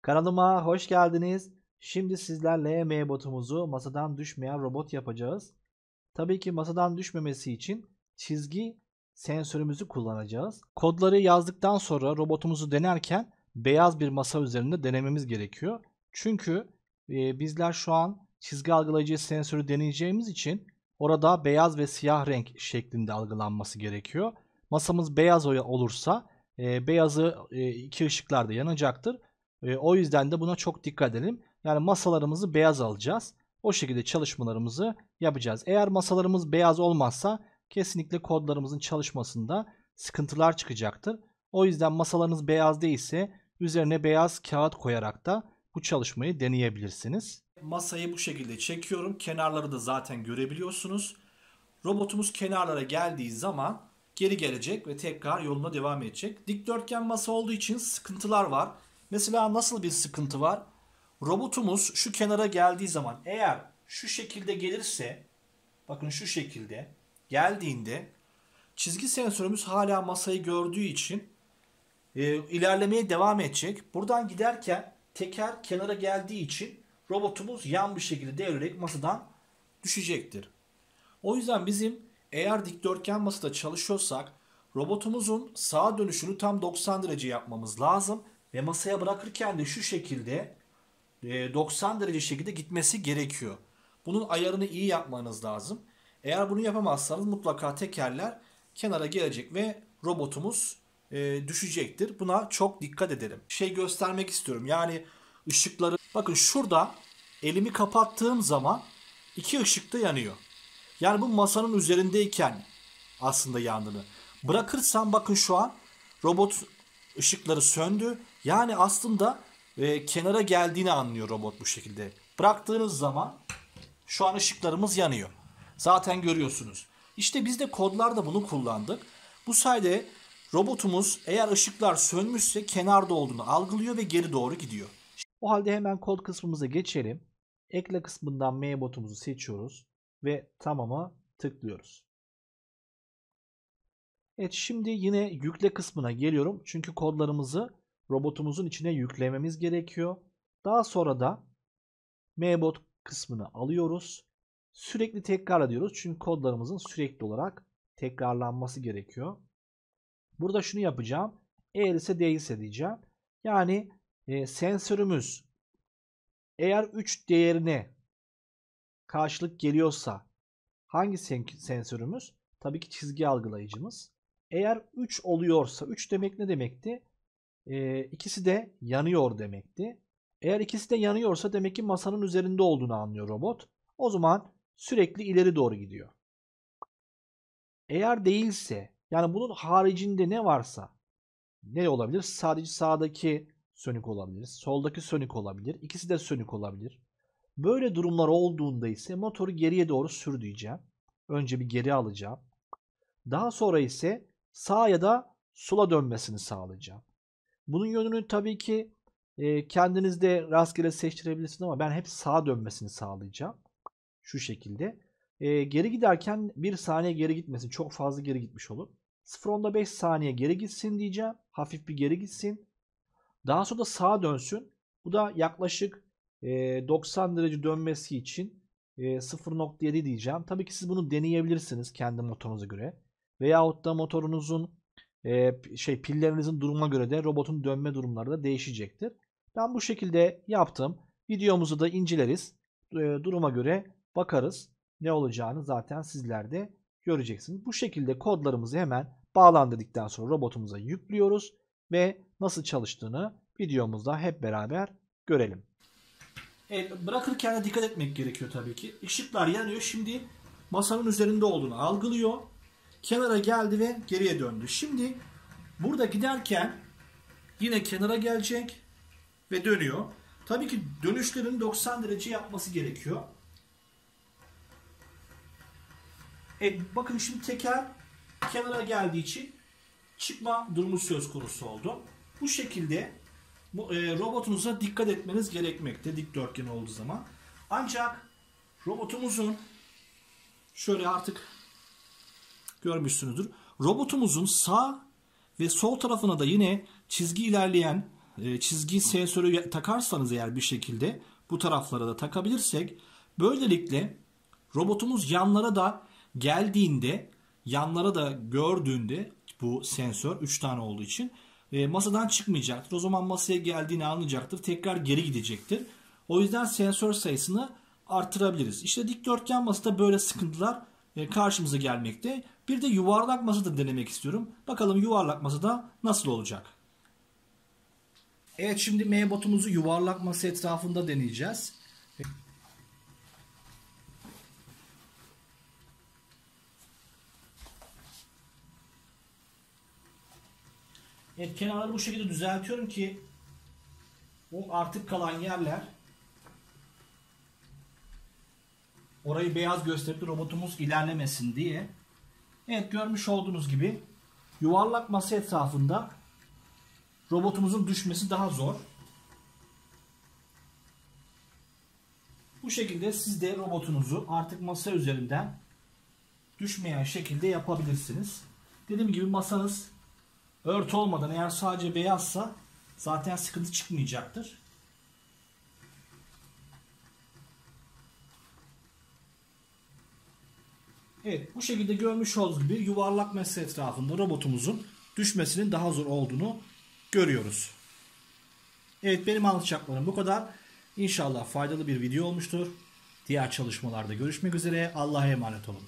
Kanalıma hoş geldiniz. Şimdi sizlerle M-botumuzu masadan düşmeyen robot yapacağız. Tabii ki masadan düşmemesi için çizgi sensörümüzü kullanacağız. Kodları yazdıktan sonra robotumuzu denerken beyaz bir masa üzerinde denememiz gerekiyor. Çünkü bizler şu an çizgi algılayıcı sensörü deneyeceğimiz için orada beyaz ve siyah renk şeklinde algılanması gerekiyor. Masamız beyaz olursa beyazı iki ışıklarda yanacaktır. O yüzden de buna çok dikkat edelim. Yani masalarımızı beyaz alacağız. O şekilde çalışmalarımızı yapacağız. Eğer masalarımız beyaz olmazsa kesinlikle kodlarımızın çalışmasında sıkıntılar çıkacaktır. O yüzden masalarınız beyaz değilse üzerine beyaz kağıt koyarak da bu çalışmayı deneyebilirsiniz. Masayı bu şekilde çekiyorum. Kenarları da zaten görebiliyorsunuz. Robotumuz kenarlara geldiği zaman geri gelecek ve tekrar yoluna devam edecek. Dikdörtgen masa olduğu için sıkıntılar var. Mesela nasıl bir sıkıntı var? Robotumuz şu kenara geldiği zaman eğer şu şekilde gelirse, bakın şu şekilde geldiğinde çizgi sensörümüz hala masayı gördüğü için ilerlemeye devam edecek. Buradan giderken teker kenara geldiği için robotumuz yan bir şekilde devrerek masadan düşecektir. O yüzden bizim eğer dikdörtgen masada çalışıyorsak robotumuzun sağa dönüşünü tam 90 derece yapmamız lazım ve masaya bırakırken de şu şekilde 90 derece şekilde gitmesi gerekiyor. Bunun ayarını iyi yapmanız lazım. Eğer bunu yapamazsanız mutlaka tekerler kenara gelecek ve robotumuz düşecektir. Buna çok dikkat edelim. Şey göstermek istiyorum. Yani ışıkları bakın şurada elimi kapattığım zaman iki ışık da yanıyor. Yani bu masanın üzerindeyken aslında yandığını. Bırakırsam bakın şu an robot ışıkları söndü. Yani aslında kenara geldiğini anlıyor robot bu şekilde. Bıraktığınız zaman şu an ışıklarımız yanıyor. Zaten görüyorsunuz. İşte biz de kodlarda bunu kullandık. Bu sayede robotumuz eğer ışıklar sönmüşse kenarda olduğunu algılıyor ve geri doğru gidiyor. O halde hemen kod kısmımıza geçelim. Ekle kısmından M-botumuzu seçiyoruz ve tamam'a tıklıyoruz. Evet, şimdi yine yükle kısmına geliyorum. Çünkü kodlarımızı robotumuzun içine yüklememiz gerekiyor. Daha sonra da M-bot kısmını alıyoruz. Sürekli tekrar ediyoruz. Çünkü kodlarımızın sürekli olarak tekrarlanması gerekiyor. Burada şunu yapacağım. Eğer ise değilse diyeceğim. Yani sensörümüz eğer 3 değerine karşılık geliyorsa hangi sensörümüz? Tabii ki çizgi algılayıcımız. Eğer 3 oluyorsa 3 demek ne demekti? İkisi de yanıyor demekti. Eğer ikisi de yanıyorsa demek ki masanın üzerinde olduğunu anlıyor robot. O zaman sürekli ileri doğru gidiyor. Eğer değilse yani bunun haricinde ne varsa ne olabilir? Sadece sağdaki sönük olabilir. Soldaki sönük olabilir. İkisi de sönük olabilir. Böyle durumlar olduğunda ise motoru geriye doğru sür diyeceğim. Önce bir geri alacağım. Daha sonra ise sağa ya da sola dönmesini sağlayacağım. Bunun yönünü tabii ki kendiniz de rastgele seçtirebilirsiniz ama ben hep sağa dönmesini sağlayacağım. Şu şekilde. Geri giderken 1 saniye geri gitmesin. Çok fazla geri gitmiş olur. 0.5 saniye geri gitsin diyeceğim. Hafif bir geri gitsin. Daha sonra da sağa dönsün. Bu da yaklaşık 90 derece dönmesi için 0.7 diyeceğim. Tabii ki siz bunu deneyebilirsiniz kendi motorunuza göre. Veyahut da motorunuzun pillerinizin durumuna göre de robotun dönme durumları da değişecektir. Ben bu şekilde yaptım. Videomuzu da inceleriz. Duruma göre bakarız. Ne olacağını zaten sizler de göreceksiniz. Bu şekilde kodlarımızı hemen bağlan dedikten sonra robotumuza yüklüyoruz ve nasıl çalıştığını videomuzda hep beraber görelim. Bırakırken de dikkat etmek gerekiyor tabii ki. Işıklar yanıyor. Şimdi masanın üzerinde olduğunu algılıyor. Kenara geldi ve geriye döndü. Şimdi burada giderken yine kenara gelecek ve dönüyor. Tabii ki dönüşlerin 90 derece yapması gerekiyor. Bakın şimdi teker kenara geldiği için çıkma durumu söz konusu oldu. Bu şekilde robotunuza dikkat etmeniz gerekmekte dikdörtgen olduğu zaman. Ancak robotumuzun şöyle artık görmüşsünüzdür. Robotumuzun sağ ve sol tarafına da yine çizgi ilerleyen çizgi sensörü takarsanız eğer bir şekilde bu taraflara da takabilirsek böylelikle robotumuz yanlara da geldiğinde, yanlara da gördüğünde bu sensör 3 tane olduğu için masadan çıkmayacaktır. O zaman masaya geldiğini anlayacaktır. Tekrar geri gidecektir. O yüzden sensör sayısını artırabiliriz. İşte dikdörtgen masada böyle sıkıntılar karşımıza gelmekte. Bir de yuvarlak masada denemek istiyorum. Bakalım yuvarlak masada nasıl olacak? Evet, şimdi M-botumuzu yuvarlak masa etrafında deneyeceğiz. Evet, kenarları bu şekilde düzeltiyorum ki o artık kalan yerler orayı beyaz gösterip robotumuz ilerlemesin diye. Evet, görmüş olduğunuz gibi yuvarlak masa etrafında robotumuzun düşmesi daha zor. Bu şekilde siz de robotunuzu artık masa üzerinden düşmeyen şekilde yapabilirsiniz. Dediğim gibi masanız örtü olmadan eğer sadece beyazsa zaten sıkıntı çıkmayacaktır. Evet, bu şekilde görmüş olduğunuz gibi yuvarlak masa etrafında robotumuzun düşmesinin daha zor olduğunu görüyoruz. Evet, benim anlatacaklarım bu kadar. İnşallah faydalı bir video olmuştur. Diğer çalışmalarda görüşmek üzere. Allah'a emanet olun.